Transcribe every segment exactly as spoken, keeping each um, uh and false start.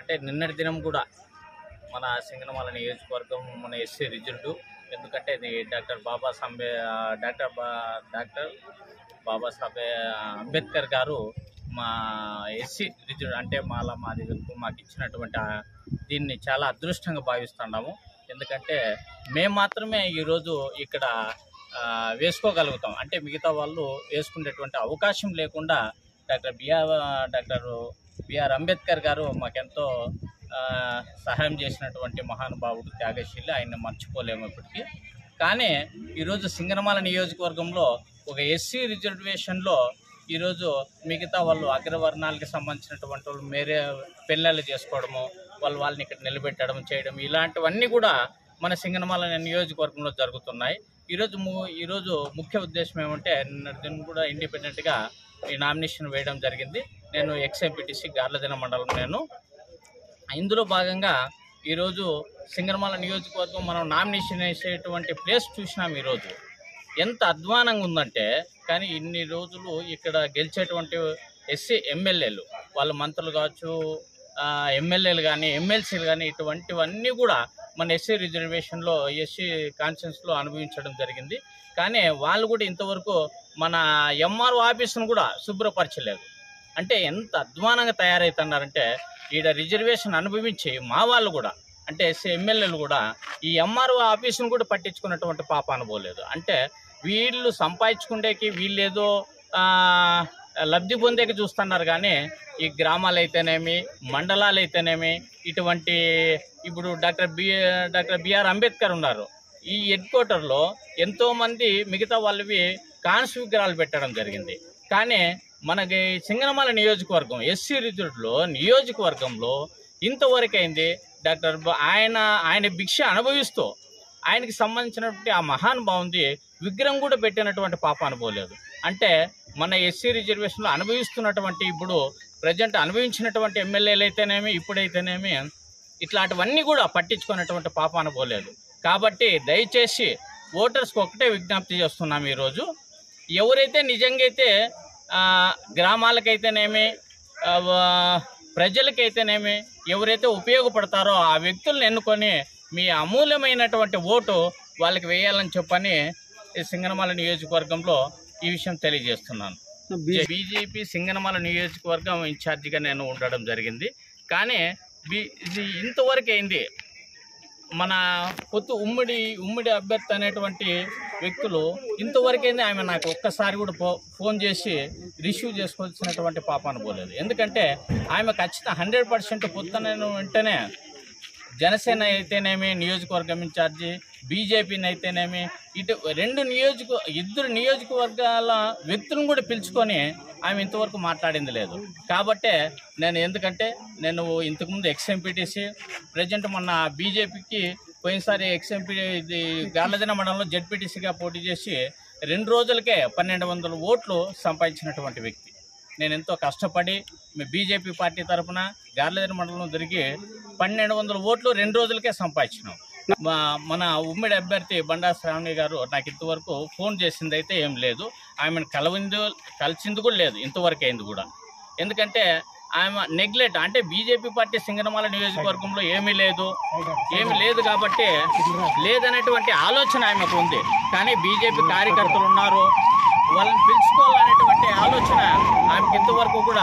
ఎందుకంటే నిన్నటి దినం కూడా మన సింగనమల నియోజకవర్గం మన ఎస్సీ రిజల్ట్, ఎందుకంటే ఇది డాక్టర్ బాబాసాహెబ్ డాక్టర్ బా డాక్టర్ బాబాసాహెబ్ అంబేద్కర్ గారు మా ఎస్సీ రిజల్ట్ అంటే మాల మాదిగలకు మాకు ఇచ్చినటువంటి దీన్ని చాలా అదృష్టంగా భావిస్తున్నాము. ఎందుకంటే మేము మాత్రమే ఈరోజు ఇక్కడ వేసుకోగలుగుతాం, అంటే మిగతా వాళ్ళు వేసుకునేటువంటి అవకాశం లేకుండా doctor BR doctor BR Ambedkar garu మాకెంతో సహాయం చేసినటువంటి మహానుభావుడు, త్యాగశీలి, ఆయన్ని మర్చిపోలేము ఇప్పటికీ. కానీ ఈరోజు సింగనమల నియోజకవర్గంలో ఒక ఎస్సీ రిజర్వేషన్లో ఈరోజు మిగతా వాళ్ళు అగ్రవర్ణాలకు సంబంధించినటువంటి వాళ్ళు మేరే పెళ్ళిళ్ళు చేసుకోవడము, వాళ్ళు వాళ్ళని ఇక్కడ నిలబెట్టడం చేయడం, ఇలాంటివన్నీ కూడా మన సింగనమల నియోజకవర్గంలో జరుగుతున్నాయి. ఈరోజు ఈరోజు ముఖ్య ఉద్దేశం ఏమంటే నిన్న కూడా ఇండిపెండెంట్గా ఈ నామినేషన్ వేయడం జరిగింది. నేను ఎక్స్ఎంపీటీసీ గార్లదిన మండలం. నేను ఇందులో భాగంగా ఈరోజు సింగనమల నియోజకవర్గం మనం నామినేషన్ వేసేటువంటి ప్లేస్ చూసినాం. ఈరోజు ఎంత అధ్వానంగా ఉందంటే, కానీ ఇన్ని రోజులు ఇక్కడ గెలిచేటువంటి ఎస్సీ ఎమ్మెల్యేలు, వాళ్ళ మంత్రులు కావచ్చు, ఎమ్మెల్యేలు కానీ ఎమ్మెల్సీలు కానీ ఇటువంటివన్నీ కూడా మన ఎస్సీ రిజర్వేషన్లో ఎస్సీ కాన్స్టిట్యూన్సీలో అనుభవించడం జరిగింది. కానీ వాళ్ళు కూడా ఇంతవరకు మన ఎంఆర్ఓ ఆఫీసును కూడా శుభ్రపరచలేదు. అంటే ఎంత అధ్వానంగా తయారవుతున్నారంటే, ఈడ రిజర్వేషన్ అనుభవించి మా వాళ్ళు కూడా అంటే ఎస్సీ ఎమ్మెల్యేలు కూడా ఈ ఎంఆర్ఓ ఆఫీసును కూడా పట్టించుకున్నటువంటి పాప అనుకోలేదు. అంటే వీళ్ళు సంపాదించుకుండేకి వీళ్ళేదో లబ్ధి పొందేకి చూస్తున్నారు, కానీ ఈ గ్రామాలు అయితేనేమి, మండలాలు అయితేనేమి, ఇటువంటి ఇప్పుడు doctor B doctor BR Ambedkar ఉన్నారు. ఈ హెడ్ క్వార్టర్లో ఎంతోమంది మిగతా వాళ్ళవి కాన్స్ విగ్రహాలు పెట్టడం జరిగింది. కానీ మనకి సింగనమల నియోజకవర్గం ఎస్సీ రిజర్వ్లో నియోజకవర్గంలో ఇంతవరకు అయింది డాక్టర్ ఆయన ఆయన భిక్ష అనుభవిస్తూ ఆయనకి సంబంధించినటువంటి ఆ మహానుభావుంది విగ్రహం కూడా పెట్టినటువంటి పాప అనుకోలేదు. అంటే మన ఎస్సీ రిజర్వేషన్లో అనుభవిస్తున్నటువంటి ఇప్పుడు ప్రజెంట్ అనుభవించినటువంటి ఎమ్మెల్యేలు అయితేనేమి, ఇప్పుడైతేనేమి ఇట్లాంటివన్నీ కూడా పట్టించుకున్నటువంటి పాప అనుకోలేదు. కాబట్టి దయచేసి ఓటర్స్కి ఒకటే విజ్ఞప్తి చేస్తున్నాం. ఈరోజు ఎవరైతే నిజంగా అయితే గ్రామాలకైతేనేమి, ప్రజలకైతేనేమి ఎవరైతే ఉపయోగపడతారో ఆ వ్యక్తులను ఎన్నుకొని మీ అమూల్యమైనటువంటి ఓటు వాళ్ళకి వేయాలని చెప్పని సింగనమల నియోజకవర్గంలో ఈ విషయం తెలియజేస్తున్నాను. బీజేపీ సింగనమల నియోజకవర్గం ఇన్ఛార్జిగా నేను ఉండడం జరిగింది. కానీ బీ ఇంతవరకు అయింది మన పొత్తు ఉమ్మడి ఉమ్మడి అభ్యర్థి అనేటువంటి వ్యక్తులు ఇంతవరకైంది ఆమె నాకు ఒక్కసారి కూడా ఫో ఫోన్ చేసి రిసీవ్ చేసుకోవాల్సినటువంటి పాప అనుకోలేదు. ఎందుకంటే ఆమె ఖచ్చితంగా హండ్రెడ్ పర్సెంట్ పొత్తున వెంటనే జనసేన అయితేనేమి నియోజకవర్గం ఇన్ఛార్జి, బీజేపీని అయితేనేమి, ఇటు రెండు నియోజక ఇద్దరు నియోజకవర్గాల వ్యక్తులను కూడా పిలుచుకొని ఆమె ఇంతవరకు మాట్లాడింది లేదు. కాబట్టే నేను ఎందుకంటే నేను ఇంతకుముందు ఎక్స్ఎంపీటీసీ, ప్రజెంట్ మొన్న బీజేపీకి పోయినసారి ఎక్స్ఎంపీ ఇది గార్లదిన మండలంలో జెడ్పీటీసీగా పోటీ చేసి రెండు రోజులకే పన్నెండు వందల ఓట్లు సంపాదించినటువంటి వ్యక్తి. నేను ఎంతో కష్టపడి బీజేపీ పార్టీ తరఫున గార్లదిన మండలం తిరిగి పన్నెండు వందల ఓట్లు రెండు రోజులకే సంపాదించినాం. మన ఉమ్మడి అభ్యర్థి బండా శ్రావణి గారు నాకు ఇంతవరకు ఫోన్ చేసింది అయితే ఏం లేదు, ఆమెను కలవింది కలిసింది కూడా లేదు ఇంతవరకు అయింది కూడా. ఎందుకంటే ఆమె నెగ్లెక్ట్, అంటే బీజేపీ పార్టీ సింగనమల నియోజకవర్గంలో ఏమీ లేదు ఏమీ లేదు కాబట్టి లేదనేటువంటి ఆలోచన ఆమెకు ఉంది. కానీ బీజేపీ కార్యకర్తలు ఉన్నారు, వాళ్ళని పిలుచుకోవాలనేటువంటి ఆలోచన ఆమెకి ఇంతవరకు కూడా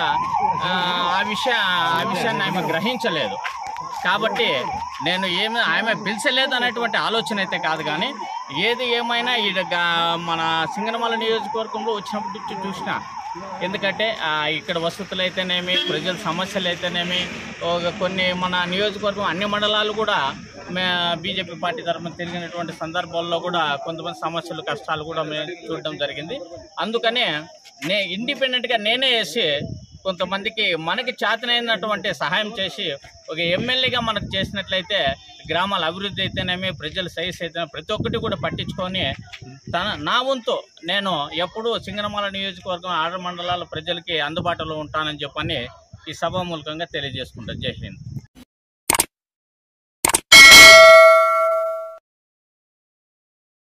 ఆ విషయ ఆ విషయాన్ని ఆమె గ్రహించలేదు. కాబట్టి నేను ఏమి ఆమె పిలిచలేదు అనేటువంటి ఆలోచన అయితే కాదు. కానీ ఏది ఏమైనా ఈ మన సింగనమల నియోజకవర్గంలో వచ్చినప్పుడు చూసిన, ఎందుకంటే ఇక్కడ వసతులు అయితేనేమి, ప్రజల సమస్యలు అయితేనేమి, కొన్ని మన నియోజకవర్గం అన్ని మండలాలు కూడా మే బీజేపీ పార్టీ తరఫున తిరిగినటువంటి సందర్భాల్లో కూడా కొంతమంది సమస్యలు, కష్టాలు కూడా మేము చూడడం జరిగింది. అందుకనే నే ఇండిపెండెంట్గా నేనే వేసి కొంతమందికి మనకి చేతనైనటువంటి సహాయం చేసి ఒక ఎమ్మెల్యేగా మనకు చేసినట్లయితే గ్రామాల అభివృద్ధి అయితేనేమి, ప్రజల సైజ్ అయితే ప్రతి ఒక్కటి కూడా పట్టించుకొని తన నా వంతు నేను ఎప్పుడూ సింగనమల నియోజకవర్గం ఆరు మండలాల ప్రజలకి అందుబాటులో ఉంటానని చెప్పని ఈ సభామూలకంగా తెలియజేసుకుంటాను. జై హింద్.